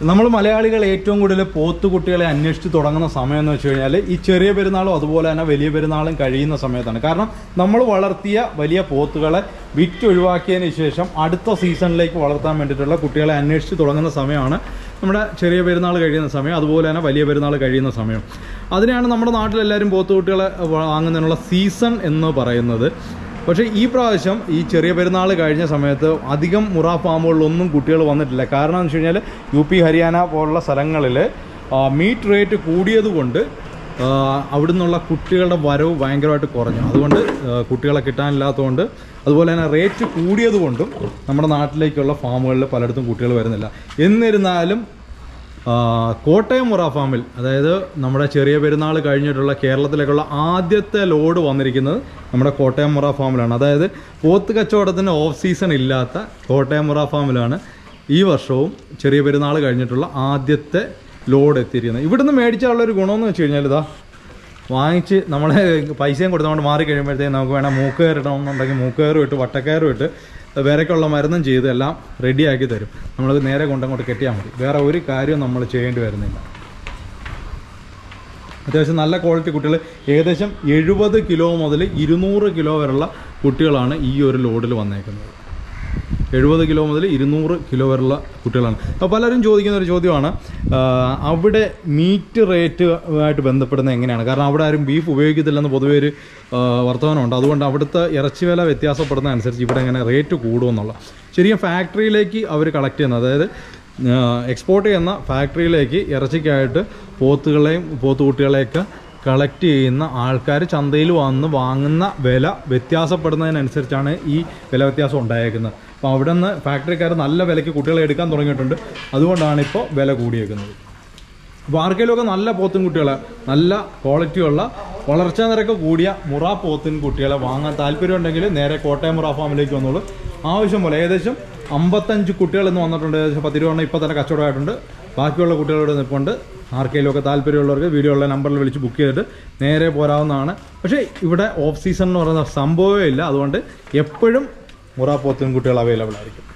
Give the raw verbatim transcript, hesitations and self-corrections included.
നമ്മൾ മലയാളികൾ ഏറ്റവും കൂടുതൽ പോത്തുകുട്ടികളെ അന്വേഷിച്ച് തുടങ്ങുന്ന സമയം എന്ന് വെച്ച് കഴിഞ്ഞാൽ ഈ ചെറിയ പെരുന്നാളും അതുപോലെ തന്നെ വലിയ പെരുന്നാളും കഴിയുന്ന സമയത്താണ്. കാരണം നമ്മൾ വളർത്തിയ വലിയ പോത്തുകളെ വിറ്റൊഴിവാക്കിയതിന് ശേഷം അടുത്ത സീസണിലേക്ക് വളർത്താൻ വേണ്ടിയിട്ടുള്ള കുട്ടികളെ അന്വേഷിച്ച് തുടങ്ങുന്ന സമയമാണ് നമ്മുടെ ചെറിയ പെരുന്നാൾ കഴിയുന്ന സമയം, അതുപോലെ തന്നെ വലിയ പെരുന്നാൾ കഴിയുന്ന സമയം. അതിനെയാണ് നമ്മുടെ നാട്ടിലെല്ലാവരും പോത്തുകുട്ടികളെ വാങ്ങുന്നതിനുള്ള സീസൺ എന്ന് പറയുന്നത്. പക്ഷേ ഈ പ്രാവശ്യം ഈ ചെറിയ പെരുന്നാൾ കഴിഞ്ഞ സമയത്ത് അധികം മുറ ഫാമുകളിലൊന്നും കുട്ടികൾ വന്നിട്ടില്ല. കാരണം എന്ന് വെച്ച് കഴിഞ്ഞാൽ യു പി ഹരിയാന പോലുള്ള സ്ഥലങ്ങളിൽ മീറ്റ് റേറ്റ് കൂടിയതുകൊണ്ട് അവിടെ നിന്നുള്ള കുട്ടികളുടെ വരവ് ഭയങ്കരമായിട്ട് കുറഞ്ഞു. അതുകൊണ്ട് കുട്ടികളെ കിട്ടാനില്ലാത്തതുകൊണ്ട്, അതുപോലെ തന്നെ റേറ്റ് കൂടിയതുകൊണ്ടും നമ്മുടെ നാട്ടിലേക്കുള്ള ഫാമുകളിൽ പലയിടത്തും കുട്ടികൾ വരുന്നില്ല. എന്നിരുന്നാലും കോട്ടയം മുറ ഫാമിൽ, അതായത് നമ്മുടെ ചെറിയ പെരുന്നാൾ കഴിഞ്ഞിട്ടുള്ള കേരളത്തിലേക്കുള്ള ആദ്യത്തെ ലോഡ് വന്നിരിക്കുന്നത് നമ്മുടെ കോട്ടയം മുറ ഫാമിലാണ്. അതായത് പോത്ത് കച്ചവടത്തിന് ഓഫ് സീസൺ ഇല്ലാത്ത കോട്ടയം മുറ ഫാമിലാണ് ഈ വർഷവും ചെറിയ പെരുന്നാൾ കഴിഞ്ഞിട്ടുള്ള ആദ്യത്തെ ലോഡ് എത്തിയിരിക്കുന്നത്. ഇവിടുന്ന് മേടിച്ചാലുള്ളൊരു ഗുണമെന്ന് വെച്ച് കഴിഞ്ഞാൽ ഇതാ വാങ്ങിച്ച് നമ്മളെ പൈസയും കൊടുത്തുകൊണ്ട് മാറി കഴിയുമ്പോഴത്തേക്കും നമുക്ക് വേണം മൂക്കുകയർ ഇടണമെന്നുണ്ടെങ്കിൽ മൂക്കുകയറും ഇട്ട് വട്ടക്കയറും ഇട്ട് വേറെയൊക്കെയുള്ള മരുന്നും ചെയ്ത് എല്ലാം റെഡിയാക്കി തരും. നമ്മളത് നേരെ കൊണ്ടങ്ങോട്ട് കെട്ടിയാൽ മതി. വേറെ ഒരു കാര്യവും നമ്മൾ ചെയ്യേണ്ടി വരുന്നില്ല. അത്യാവശ്യം നല്ല ക്വാളിറ്റി കുട്ടികൾ, ഏകദേശം എഴുപത് കിലോ മുതൽ ഇരുന്നൂറ് കിലോ വരെയുള്ള കുട്ടികളാണ് ഈ ഒരു ലോഡിൽ വന്നേക്കുന്നത്. എഴുപത് കിലോ മുതൽ ഇരുന്നൂറ് കിലോ വരെയുള്ള കുട്ടികളാണ്. അപ്പോൾ പലരും ചോദിക്കുന്ന ഒരു ചോദ്യമാണ്, അവിടെ മീറ്റ് റേറ്റ് ആയിട്ട് ബന്ധപ്പെടുന്ന എങ്ങനെയാണ്? കാരണം അവിടെ ആരും ബീഫ് ഉപയോഗിക്കത്തില്ലെന്ന് പൊതുവേ ഒരു വർത്തമാനമുണ്ട്. അതുകൊണ്ട് അവിടുത്തെ ഇറച്ചി വില വ്യത്യാസപ്പെടുന്ന അനുസരിച്ച് ഇവിടെ എങ്ങനെ റേറ്റ് കൂടുമെന്നുള്ള. ശരിക്കും ഫാക്ടറിയിലേക്ക് അവർ കളക്ട് ചെയ്യുന്നത്, അതായത് എക്സ്പോർട്ട് ചെയ്യുന്ന ഫാക്ടറിയിലേക്ക് ഇറച്ചിക്കായിട്ട് പോത്തുകളെയും പോത്തുകുട്ടികളെയൊക്കെ കളക്ട് ചെയ്യുന്ന ആൾക്കാർ ചന്തയിൽ വന്ന് വാങ്ങുന്ന വില വ്യത്യാസപ്പെടുന്നതിനനുസരിച്ചാണ് ഈ വില വ്യത്യാസം ഉണ്ടായേക്കുന്നത്. അപ്പോൾ അവിടെ നിന്ന് ഫാക്ടറിക്കാർ നല്ല വിലയ്ക്ക് കുട്ടികളെ എടുക്കാൻ തുടങ്ങിയിട്ടുണ്ട്. അതുകൊണ്ടാണ് ഇപ്പോൾ വില കൂടിയേക്കുന്നത്. അപ്പോൾ ആർക്കെങ്കിലുമൊക്കെ നല്ല പോത്തും കുട്ടികളെ, നല്ല ക്വാളിറ്റിയുള്ള വളർച്ചാ നിരക്ക് കൂടിയ മുറ പോത്തിൻ കുട്ടികളെ വാങ്ങാൻ താല്പര്യമുണ്ടെങ്കിൽ നേരെ കോട്ടയം മുറ ഫാമിലേക്ക് വന്നോളൂ. ആവശ്യം പോലെ ഏകദേശം അമ്പത്തഞ്ച് കുട്ടികൾ ഇന്ന് വന്നിട്ടുണ്ട്. ഏകദേശം പത്ത് രൂപ ഇപ്പോൾ തന്നെ കച്ചവടമായിട്ടുണ്ട്. ബാക്കിയുള്ള കുട്ടികളോട് നിൽപ്പുണ്ട്. ആർക്കെങ്കിലുമൊക്കെ താല്പര്യമുള്ളവർക്ക് വീഡിയോ ഉള്ള നമ്പറിൽ വിളിച്ച് ബുക്ക് ചെയ്തിട്ട് നേരെ പോരാവുന്നതാണ്. പക്ഷേ ഇവിടെ ഓഫ് സീസൺ എന്ന് പറയുന്ന സംഭവമേ ഇല്ല. അതുകൊണ്ട് എപ്പോഴും മുറ പോത്തും കുട്ടികൾ അവൈലബിൾ ആയിരിക്കും.